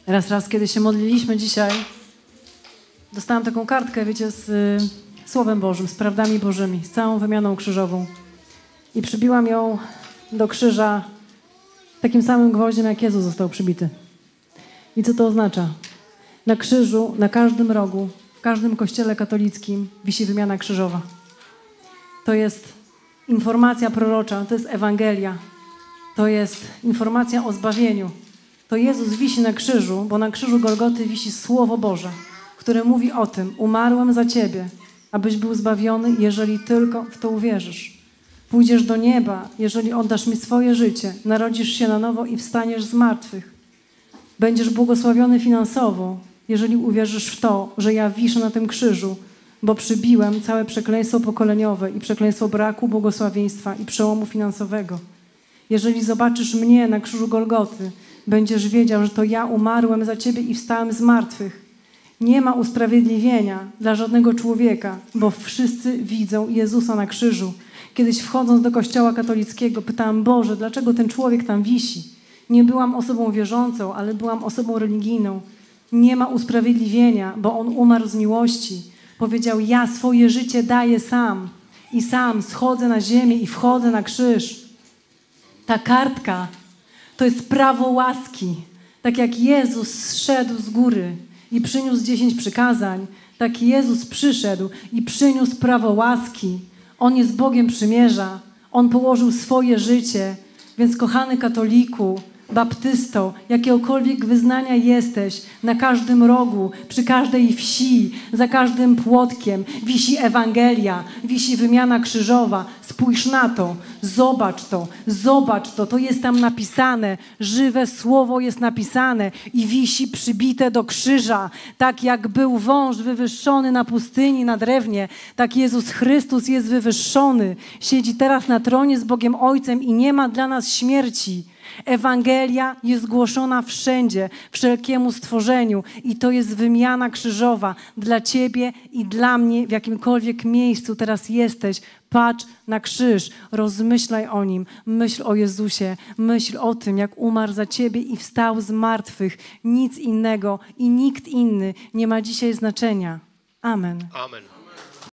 Raz, kiedy się modliliśmy dzisiaj, dostałam taką kartkę, wiecie, z Słowem Bożym, z prawdami Bożymi, z całą wymianą krzyżową. I przybiłam ją do krzyża takim samym gwoździem, jak Jezus został przybity. I co to oznacza? Na krzyżu, na każdym rogu, w każdym kościele katolickim wisi wymiana krzyżowa. To jest informacja prorocza, to jest Ewangelia, to jest informacja o zbawieniu. To Jezus wisi na krzyżu, bo na krzyżu Golgoty wisi Słowo Boże, które mówi o tym: umarłem za ciebie, abyś był zbawiony, jeżeli tylko w to uwierzysz. Pójdziesz do nieba, jeżeli oddasz mi swoje życie, narodzisz się na nowo i wstaniesz z martwych. Będziesz błogosławiony finansowo, jeżeli uwierzysz w to, że ja wiszę na tym krzyżu, bo przybiłem całe przekleństwo pokoleniowe i przekleństwo braku błogosławieństwa i przełomu finansowego. Jeżeli zobaczysz mnie na krzyżu Golgoty, będziesz wiedział, że to ja umarłem za ciebie i wstałem z martwych. Nie ma usprawiedliwienia dla żadnego człowieka, bo wszyscy widzą Jezusa na krzyżu. Kiedyś wchodząc do kościoła katolickiego pytałam: Boże, dlaczego ten człowiek tam wisi? Nie byłam osobą wierzącą, ale byłam osobą religijną. Nie ma usprawiedliwienia, bo On umarł z miłości. Powiedział: ja swoje życie daję sam i sam schodzę na ziemię i wchodzę na krzyż. Ta kartka to jest prawo łaski. Tak jak Jezus zszedł z góry i przyniósł 10 przykazań, tak Jezus przyszedł i przyniósł prawo łaski. On jest Bogiem przymierza. On położył swoje życie. Więc kochany katoliku, baptysto, jakiegokolwiek wyznania jesteś, na każdym rogu, przy każdej wsi, za każdym płotkiem wisi Ewangelia, wisi wymiana krzyżowa. Spójrz na to, zobacz to, to jest tam napisane, żywe słowo jest napisane i wisi przybite do krzyża. Tak jak był wąż wywyższony na pustyni, na drewnie, tak Jezus Chrystus jest wywyższony. Siedzi teraz na tronie z Bogiem Ojcem i nie ma dla nas śmierci. Ewangelia jest głoszona wszędzie, wszelkiemu stworzeniu i to jest wymiana krzyżowa dla ciebie i dla mnie, w jakimkolwiek miejscu teraz jesteś. Patrz na krzyż, rozmyślaj o nim, myśl o Jezusie, myśl o tym, jak umarł za ciebie i wstał z martwych. Nic innego i nikt inny nie ma dzisiaj znaczenia. Amen. Amen.